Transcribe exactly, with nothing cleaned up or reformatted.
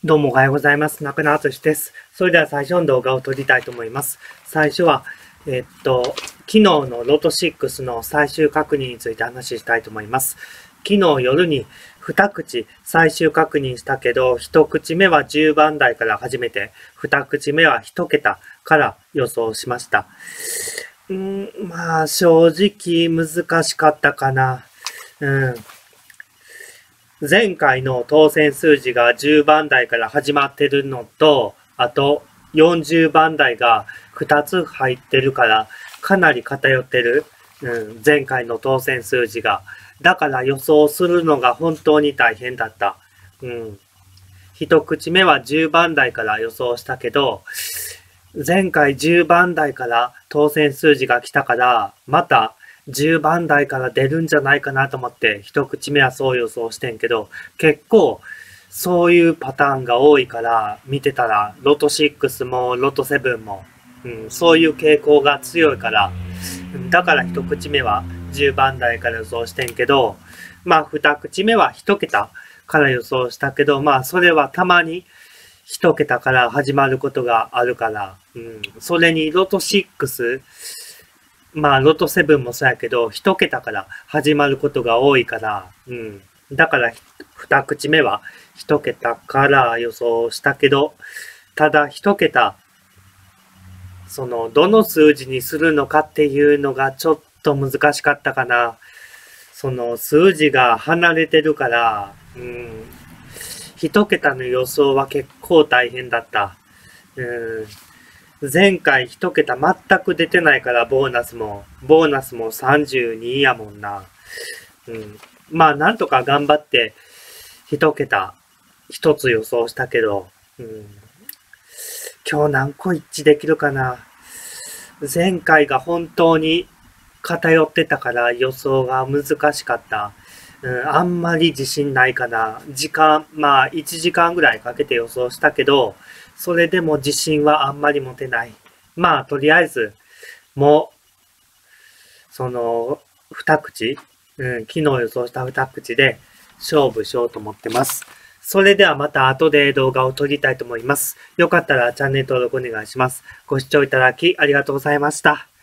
どうもおはようございます。中野敦です。それでは最初の動画を撮りたいと思います。最初は、えっと、昨日のロトろくの最終確認について話したいと思います。昨日夜にに口最終確認したけど、いち口目はじゅうばん台から始めて、に口目はいち桁から予想しました。うーん、まあ正直難しかったかな。うん。前回の当選数字がじゅうばん台から始まってるのと、あとよんじゅうばん台がふたつ入ってるから、かなり偏ってる。うん、前回の当選数字が。だから予想するのが本当に大変だった。うん。一口目はじゅうばん台から予想したけど、前回じゅうばん台から当選数字が来たから、またじゅうばん台から出るんじゃないかなと思って、一口目はそう予想してんけど、結構そういうパターンが多いから見てたら、ロトろくもロトななも、うん、そういう傾向が強いから、だから一口目はじゅうばん台から予想してんけど、まあ二口目は一桁から予想したけど、まあそれはたまに一桁から始まることがあるから、うん、それにロトろく、まあロトななもそうやけど、一桁から始まることが多いから、うん、だから二口目は一桁から予想したけど、ただ一桁、その、どの数字にするのかっていうのがちょっと難しかったかな。その、数字が離れてるから、うん、一桁の予想は結構大変だった。うん、前回一桁全く出てないからボーナスも、ボーナスもさんじゅうにやもんな。うん、まあなんとか頑張って一桁一つ予想したけど、うん、今日何個一致できるかな。前回が本当に偏ってたから予想が難しかった。うん、あんまり自信ないかな。時間、まあいちじかんぐらいかけて予想したけど、それでも自信はあんまり持てない。まあとりあえず、もう、その、二口、うん、昨日予想した二口で勝負しようと思ってます。それではまた後で動画を撮りたいと思います。よかったらチャンネル登録お願いします。ご視聴いただきありがとうございました。